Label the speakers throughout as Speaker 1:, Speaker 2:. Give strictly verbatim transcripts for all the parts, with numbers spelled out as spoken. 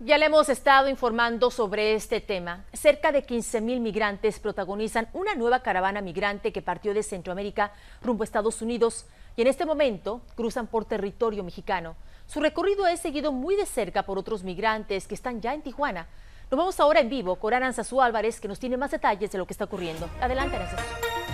Speaker 1: Ya le hemos estado informando sobre este tema. Cerca de quince mil migrantes protagonizan una nueva caravana migrante que partió de Centroamérica rumbo a Estados Unidos y en este momento cruzan por territorio mexicano. Su recorrido es seguido muy de cerca por otros migrantes que están ya en Tijuana. Nos vamos ahora en vivo con Aranzazú Álvarez, que nos tiene más detalles de lo que está ocurriendo. Adelante, Aranzazú.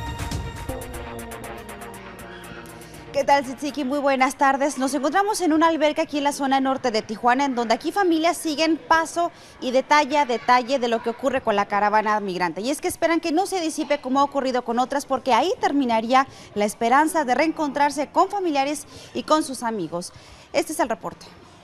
Speaker 2: ¿Qué tal, Tzitziki? Muy buenas tardes. Nos encontramos en un albergue aquí en la zona norte de Tijuana, en donde aquí familias siguen paso y detalle a detalle de lo que ocurre con la caravana migrante. Y es que esperan que no se disipe como ha ocurrido con otras, porque ahí terminaría la esperanza de reencontrarse con familiares y con sus amigos. Este es el reporte.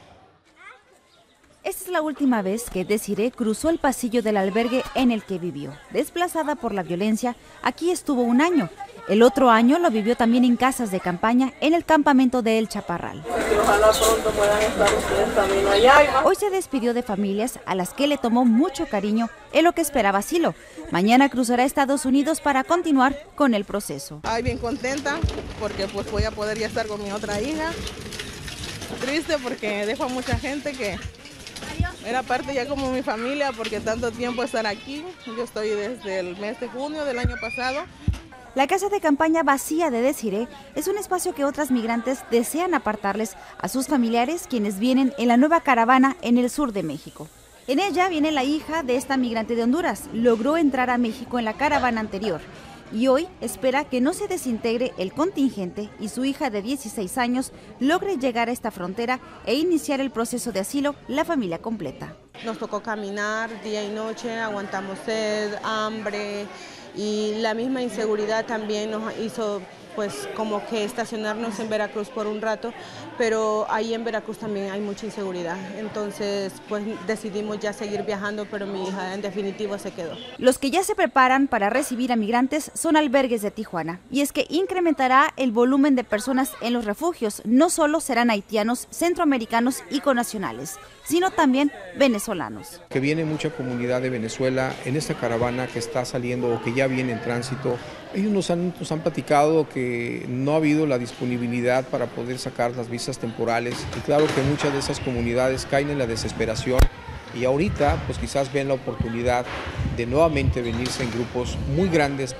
Speaker 2: Esta es la última vez que Desiree cruzó el pasillo del albergue en el que vivió. Desplazada por la violencia, aquí estuvo un año. El otro año lo vivió también en casas de campaña en el campamento de El Chaparral.
Speaker 3: Ojalá pronto puedan estar ustedes también allá.
Speaker 2: Hoy se despidió de familias a las que le tomó mucho cariño en lo que esperaba asilo. Mañana cruzará a Estados Unidos para continuar con el proceso.
Speaker 3: Ay, bien contenta porque pues voy a poder ya estar con mi otra hija. Triste porque dejo a mucha gente que era parte ya como mi familia, porque tanto tiempo estar aquí. Yo estoy desde el mes de junio del año pasado.
Speaker 2: La casa de campaña vacía de Desiree es un espacio que otras migrantes desean apartarles a sus familiares, quienes vienen en la nueva caravana en el sur de México. En ella viene la hija de esta migrante de Honduras. Logró entrar a México en la caravana anterior y hoy espera que no se desintegre el contingente y su hija de dieciséis años logre llegar a esta frontera e iniciar el proceso de asilo la familia completa.
Speaker 3: Nos tocó caminar día y noche, aguantamos sed, hambre, y la misma inseguridad también nos hizo pues como que estacionarnos en Veracruz por un rato, pero ahí en Veracruz también hay mucha inseguridad, entonces pues decidimos ya seguir viajando, pero mi hija en definitivo se quedó.
Speaker 2: Los que ya se preparan para recibir a migrantes son albergues de Tijuana, y es que incrementará el volumen de personas en los refugios. No solo serán haitianos, centroamericanos y connacionales, sino también venezolanos.
Speaker 4: Que viene mucha comunidad de Venezuela en esta caravana que está saliendo o que ya viene en tránsito. Ellos nos han, nos han platicado que no ha habido la disponibilidad para poder sacar las visas temporales, y claro que muchas de esas comunidades caen en la desesperación y ahorita pues quizás ven la oportunidad de nuevamente venirse en grupos muy grandes.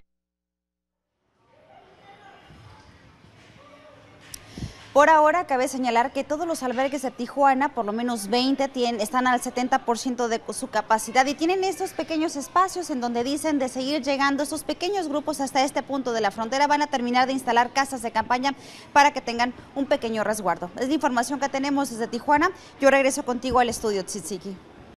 Speaker 2: Por ahora, cabe señalar que todos los albergues de Tijuana, por lo menos veinte, tienen, están al setenta por ciento de su capacidad y tienen estos pequeños espacios en donde dicen de seguir llegando estos pequeños grupos hasta este punto de la frontera. Van a terminar de instalar casas de campaña para que tengan un pequeño resguardo. Es la información que tenemos desde Tijuana. Yo regreso contigo al estudio, Tzitziki.